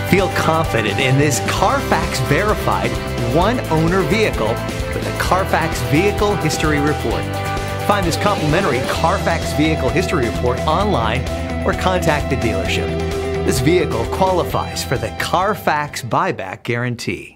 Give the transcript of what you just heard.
Feel confident in this Carfax verified one-owner vehicle with a Carfax Vehicle History Report. Find this complimentary Carfax Vehicle History Report online or contact the dealership. This vehicle qualifies for the Carfax Buyback Guarantee.